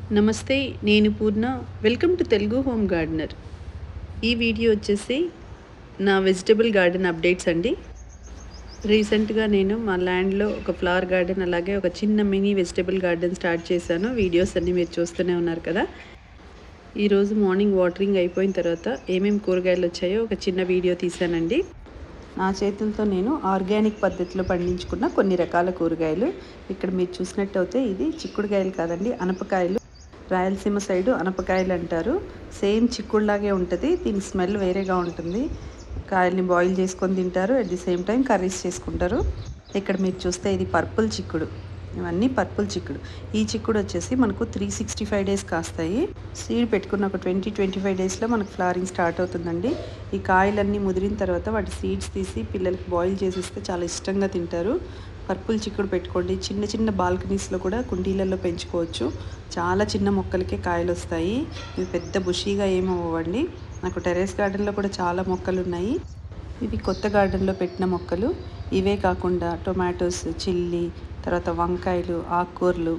నమస్తే, నేను Purna. Welcome to Telugu home gardener. ఈ వీడియో వచ్చేసి నా వెజిటబుల్ గార్డెన్ అప్డేట్స్ అండి. రీసెంట్గా నేను మా ల్యాండ్లో ఒక ఫ్లవర్ గార్డెన్ అలాగే ఒక చిన్న మినీ వెజిటబుల్ గార్డెన్ స్టార్ట్ చేశాను. వీడియోస్ అన్నీ మీరు చూస్తూనే ఉన్నారు కదా. ఈరోజు మార్నింగ్ వాటరింగ్ అయిపోయిన తర్వాత ఏమేమి కూరగాయలు వచ్చాయో ఒక చిన్న వీడియో తీశానండి. నా చేతులతో నేను ఆర్గానిక్ పద్ధతిలో పండించుకున్న కొన్ని రకాల కూరగాయలు. ఇక్కడ మీరు చూసినట్టయితే ఇది చిక్కుడుకాయలు కాదండి, అనపకాయలు. రాయలసీమ సైడు అనపకాయలు అంటారు. సేమ్ చిక్కుడులాగే ఉంటుంది. దీని స్మెల్ వేరేగా ఉంటుంది. కాయల్ని బాయిల్ చేసుకొని తింటారు, at the same time curries చేసుకుంటారు. ఇక్కడ మీరు చూస్తే ఇది పర్పుల్ చిక్కుడు. ఇవన్నీ పర్పుల్ చిక్కుడు. ఈ చిక్కుడు వచ్చేసి మనకు 365 డేస్ కాస్తాయి. సీడ్ పెట్టుకున్న ఒక 20-25 డేస్లో మనకు ఫ్లవరింగ్ స్టార్ట్ అవుతుందండి. ఈ కాయలన్నీ ముదిరిన తర్వాత వాటి సీడ్స్ తీసి పిల్లలకి బాయిల్ చేసిస్తే చాలా ఇష్టంగా తింటారు. పర్పుల్ చిక్కుడు పెట్టుకోండి. చిన్న చిన్న బాల్కనీస్లో కూడా కుండీలలో పెంచుకోవచ్చు. చాలా చిన్న మొక్కలకే కాయలు వస్తాయి. ఇవి పెద్ద బుషీగా ఏమవ్వండి. నాకు టెర్రస్ గార్డెన్లో కూడా చాలా మొక్కలు ఉన్నాయి. ఇవి కొత్త గార్డెన్లో పెట్టిన మొక్కలు. ఇవే కాకుండా టొమాటోస్, చిల్లీ, తర్వాత వంకాయలు, ఆకుకూరలు.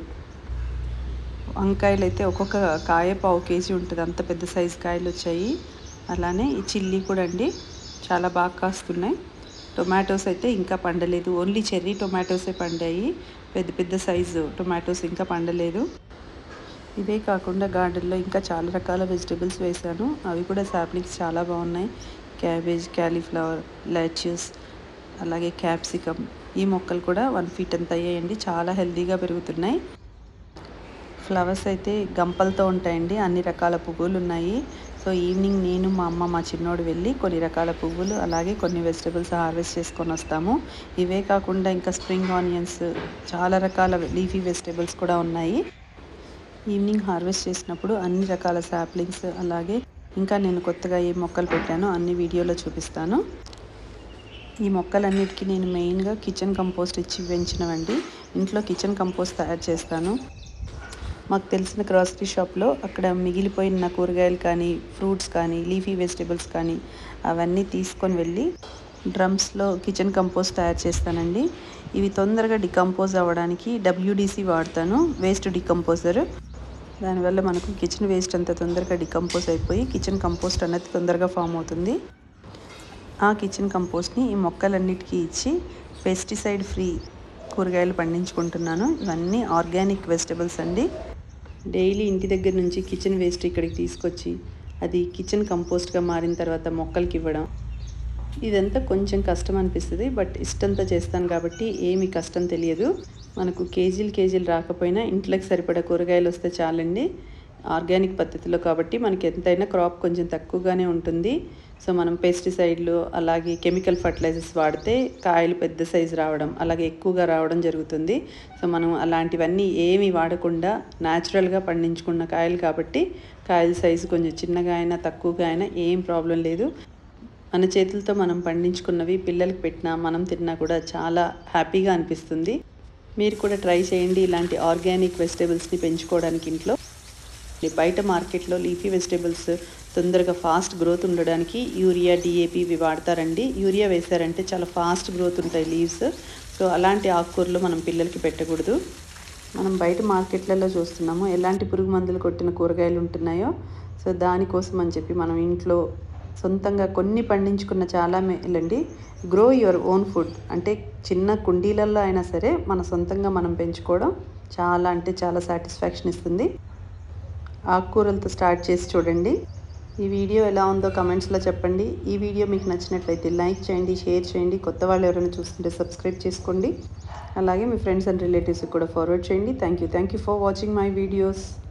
వంకాయలు అయితే ఒక్కొక్క కాయ 1/2 కేజీ ఉంటుంది, అంత పెద్ద సైజు కాయలు వచ్చాయి. అలానే ఈ చిల్లీ కూడా అండి చాలా బాగా కాస్తున్నాయి. టొమాటోస్ అయితే ఇంకా పండలేదు, ఓన్లీ చెర్రీ టొమాటోసే పండాయి. పెద్ద పెద్ద సైజు టొమాటోస్ ఇంకా పండలేదు. ఇవే కాకుండా గార్డెన్లో ఇంకా చాలా రకాల వెజిటబుల్స్ వేశాను. అవి కూడా సాప్లింగ్స్ చాలా బాగున్నాయి. క్యాబేజ్, క్యాలీఫ్లవర్, లెట్యూస్, అలాగే క్యాప్సికమ్. ఈ మొక్కలు కూడా 1 ఫీట్ అంత అయ్యాయండి. చాలా హెల్తీగా పెరుగుతున్నాయి. ఫ్లవర్స్ అయితే గంపలతో ఉంటాయండి. అన్ని రకాల పువ్వులు ఉన్నాయి. సో ఈవినింగ్ నేను, మా అమ్మ, మా చిన్నోడు వెళ్ళి కొన్ని రకాల పువ్వులు అలాగే కొన్ని వెజిటబుల్స్ హార్వెస్ట్ చేసుకొని వస్తాము. ఇవే కాకుండా ఇంకా స్ప్రింగ్ ఆనియన్స్, చాలా రకాల లీఫీ వెజిటబుల్స్ కూడా ఉన్నాయి. ఈవినింగ్ హార్వెస్ట్ చేసినప్పుడు అన్ని రకాల సాప్లింగ్స్ అలాగే ఇంకా నేను కొత్తగా ఏ మొక్కలు పెట్టానో అన్ని వీడియోలో చూపిస్తాను. ఈ మొక్కలన్నిటికీ నేను మెయిన్గా కిచెన్ కంపోస్ట్ ఇచ్చి పెంచినవండి. ఇంట్లో కిచెన్ కంపోస్ట్ తయారు చేస్తాను. మాకు తెలిసిన గ్రాసరీ షాప్లో అక్కడ మిగిలిపోయిన కూరగాయలు కానీ, ఫ్రూట్స్ కానీ, లీఫీ వెజిటబుల్స్ కానీ అవన్నీ తీసుకొని వెళ్ళి డ్రమ్స్లో కిచెన్ కంపోస్ట్ తయారు చేస్తానండి. ఇవి తొందరగా డికంపోజ్ అవ్వడానికి WDC వాడతాను, వేస్ట్ డికంపోజర్. దానివల్ల మనకు కిచెన్ వేస్ట్ అంతా తొందరగా డికంపోజ్ అయిపోయి కిచెన్ కంపోస్ట్ అనేది తొందరగా ఫామ్ అవుతుంది. ఆ కిచెన్ కంపోస్ట్ని ఈ మొక్కలన్నిటికీ ఇచ్చి పెస్టిసైడ్ ఫ్రీ కూరగాయలు పండించుకుంటున్నాను. ఇవన్నీ ఆర్గానిక్ వెజిటబుల్స్ అండి. డైలీ ఇంటి దగ్గర నుంచి కిచెన్ వేస్ట్ ఇక్కడికి తీసుకొచ్చి అది కిచెన్ కంపోస్ట్గా మారిన తర్వాత మొక్కలకి ఇవ్వడం, ఇదంతా కొంచెం కష్టం అనిపిస్తుంది. బట్ ఇష్టంతో చేస్తాను కాబట్టి ఏమి కష్టం తెలియదు. మనకు కేజీలు రాకపోయినా ఇంట్లోకి సరిపడా కూరగాయలు వస్తే చాలండి. ఆర్గానిక్ పద్ధతిలో కాబట్టి మనకి ఎంతైనా క్రాప్ కొంచెం తక్కువగానే ఉంటుంది. సో మనం పెస్టిసైడ్లు అలాగే కెమికల్ ఫర్టిలైజర్స్ వాడితే కాయలు పెద్ద సైజు రావడం అలాగే ఎక్కువగా రావడం జరుగుతుంది. సో మనం అలాంటివన్నీ ఏమి వాడకుండా న్యాచురల్గా పండించుకున్న కాయలు కాబట్టి కాయల సైజు కొంచెం చిన్నగా అయినా తక్కువగా అయినా ఏం ప్రాబ్లం లేదు. మన చేతులతో మనం పండించుకున్నవి పిల్లలకి పెట్టినా మనం తిన్నా కూడా చాలా హ్యాపీగా అనిపిస్తుంది. మీరు కూడా ట్రై చేయండి ఇలాంటి ఆర్గానిక్ వెజిటబుల్స్ని పెంచుకోవడానికి ఇంట్లో. బయట మార్కెట్లో లీఫీ వెజిటబుల్స్ తొందరగా ఫాస్ట్ గ్రోత్ ఉండడానికి యూరియా, DAP ఇవి వాడతారండి. యూరియా వేశారంటే చాలా ఫాస్ట్ గ్రోత్ ఉంటాయి లీవ్స్. సో అలాంటి ఆకుకూరలు మనం పిల్లలకి పెట్టకూడదు. మనం బయట మార్కెట్లలో చూస్తున్నాము ఎలాంటి పురుగు మందులు కొట్టిన కూరగాయలు ఉంటున్నాయో. సో దానికోసం అని చెప్పి మనం ఇంట్లో సొంతంగా కొన్ని పండించుకున్న చాలా మేలండి. గ్రో యువర్ ఓన్ ఫుడ్ అంటే చిన్న కుండీలలో అయినా సరే మన సొంతంగా మనం పెంచుకోవడం చాలా అంటే చాలా సాటిస్ఫాక్షన్ ఇస్తుంది. ఆకుకూరలతో స్టార్ట్ చేసి చూడండి. ఈ వీడియో ఎలా ఉందో కమెంట్స్లో చెప్పండి. ఈ వీడియో మీకు నచ్చినట్లయితే లైక్ చేయండి, షేర్ చేయండి. కొత్త వాళ్ళు ఎవరైనా చూస్తుంటే సబ్స్క్రైబ్ చేసుకోండి. అలాగే మీ ఫ్రెండ్స్ అండ్ రిలేటివ్స్కి కూడా ఫార్వర్డ్ చేయండి. Thank you for watching my videos.